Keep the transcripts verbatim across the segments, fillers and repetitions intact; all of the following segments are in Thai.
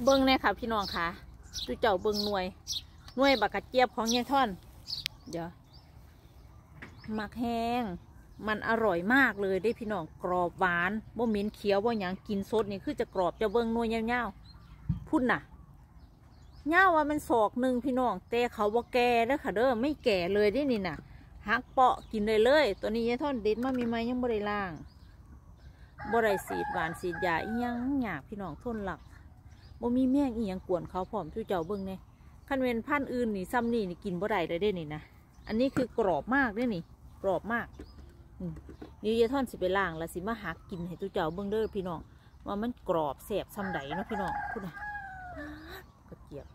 บิ้งแน่ค่ะพี่น้องค่ะตู้เจ้าเบิ้งหน่วยหน่วยบักกระเจี๊ยบของยายท่อนเดี๋ยวหมักแห้งมันอร่อยมากเลยได้พี่น้องกรอบหวานบ่เหม็นเขียวบ่หยังกินสดนี่คือจะกรอบจะเบิ้งหน่วยเงาๆพุ่นน่ะเงาว่ามันศอกหนึ่งพี่น้องแต่เขาบ่แก่เด้อค่ะเด้อไม่แก่เลยได้นี่น่ะหักเปาะกินเลยเลยตัวนี้ยายท่อนเด็ดมามีไหมยังบ่ได้ล่างบ่ได้สีดหวานสีดยาอีหยังหยาบพี่น้องทนหลักบ่มีแมงอีหยังกวนเขาพร้อมตู้เจ้าเบิ้งเนี่ยคันเวนพันอื่นนี่ซ้ำนี่นี่กินบ่ได้เลยได้นี่นะอันนี้คือกรอบมากได้นี่กรอบมากนี่ยายท่อนสิไปล่างแล้วสิมาหักกินให้ตู้เจ้าเบิ้งเด้อพี่น้องว่ามันกรอบแสบซ้ำใดเนาะพี่น้องพูดนะกระเจี๊ยบ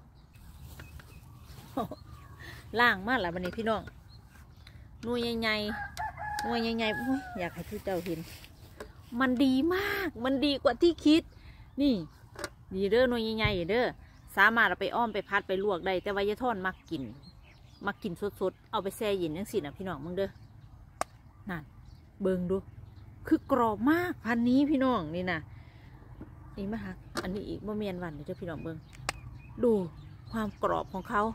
ล่างมากแหละวันนี้พี่น้องหน่วยใหญ่ๆหน่วยใหญ่ๆอยากให้ตู้เจ้าเห็นมันดีมากมันดีกว่าที่คิดนี่ดีเด้อหน่วยใหญ่ๆเด้อสามารถเอาไปอ้อมไปพัดไปลวกได้แต่ว่ายายท่อนมักกินมักกินสดๆเอาไปแช่เย็นยังสินะพี่น้องมึงเด้อนั่นเบิ่งดูคือกรอบมากพันนี้พี่น้องนี่นะนี่มาหักอันนี้อีกบ่เมียนวันเดี๋ยวจะพี่น้องเบิ่งดูความกรอบของเขา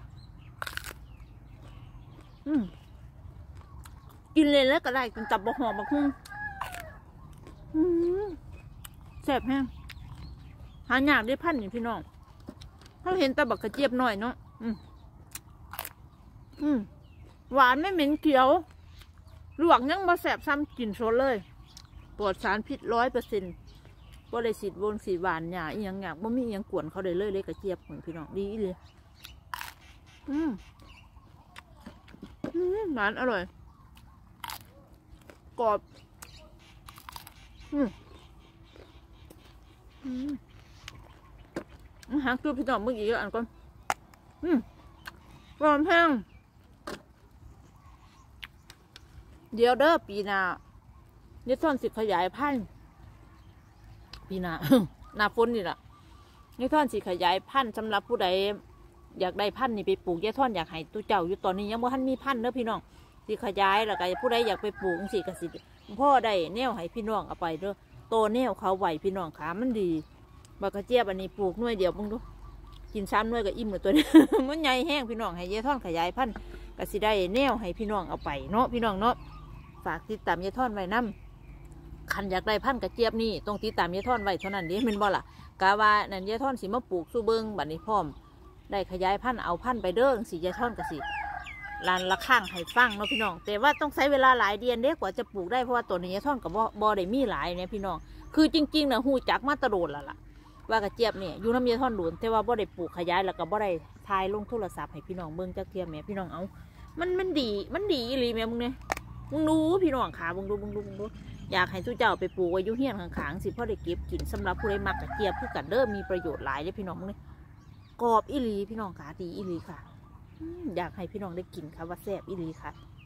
อืมกินเลยแล้วก็ได้กินตับบะหอมบะคุ้งอืมแซ่บแห้งหายากได้พันนี่พี่น้องเขาเห็นตะบักกระเจี๊ยบหน่อยเนาะอืมอืมหวานไม่เหม็นเขียวลวกยังมาแสบซ้ำกินโซเลยปลอดสารพิษร้อยเปอร์เซ็นต์บ่ได้สีดวงสีหวานหยาอีหยังอยากบ่มีอีหยังกวนเขาได้เลยเลยกระเจี๊ยบเหมือนพี่น้องดีเลยอืมอืมหวานอร่อยกรอบอืมอืมหางคือพี่น้องเมื่อกี้ก็อันก่อนอืมกรอบแห้งเดี๋ยวเด้อปีหน้าเนี่ยท่อนสิขยายพันธุ์ปีหน้า หน้าฝนนี่แหละเนี่ยท่อนสิขยายพันธุ์สำหรับผู้ใดอยากได้พันธุ์นี่ไปปลูกเนี่ยท่อนอยากให้ตู้เจ้าอยู่ตอนนี้ยังบ่ทันมีพันธุ์เด้อพี่น้องสิขยายแล้วก็ผู้ใดอยากไปปลูกสิกสิพ่อได้แนวให้พี่น้องเอาไปเด้อโตแนวเขาไหวพี่น้องขามันดีบักกระเจี๊ยบอันนี้ปลูกหน่วยเดียวมึงดูกินซ้ำหน่วยก็อิ่มเลยตัวนี้ มันใหญ่แห้งพี่น้องให้ยายท่อนขยายพันธุ์ก็สิได้แนวให้พี่น้องเอาไปเนาะพี่น้องเนาะฝากติดตามยายท่อนไว้น้ำคันอยากได้พันธุ์กระเจี๊ยบนี่ต้องติดตามยายท่อนไว้เท่านั้นเด้เป็นบ่ล่ะกาว่านั่นยายท่อนสิมาปลูกสู้เบิ้งบัดนี้พร้อมได้ขยายพันธุ์เอาพันธุ์ไปเด้อสิยายท่อนก็สิลานละข้างให้ฟังเนาะพี่น้องแต่ว่าต้องใช้เวลาหลายเดือนเด้กว่าจะปลูกได้เพราะว่าตัวนี้ยายท่อนกับบ่บ่ได้มีหลายเนี่ยพี่น้องคือจริงๆนะหูจักมาตะโดดละล่ะว่ากระเจี๊ยบเนี่ยอยู่น้ำยายท่อนหลุนแต่ว่าบ่ได้ปลูกขยายแล้วก็บ่ได้ทายลงโทรศัพท์ให้พี่น้องเบิ้งจักเทียมแม่พี่น้องเอามันมันดีมันดีอีหลีแม่มึงเนี่ยมึงรู้พี่น้องขามึงดูมึงดูมึงดูอยากให้ทุเจ้าไปปลูกไว้ยุ่เฮียนข้างๆสิพ่อได้เก็บกินสำหรับผู้ใดมักกระเจี๊ยบผู้กันเด้อมีประโยชน์หลายเลยพี่น้องมึงเนี่ยกรอบอีหลีพี่น้องขาดีอีหลีค่ะอยากให้พี่น้องได้กินค่ะว่าแซ่บอีหลีค่ะ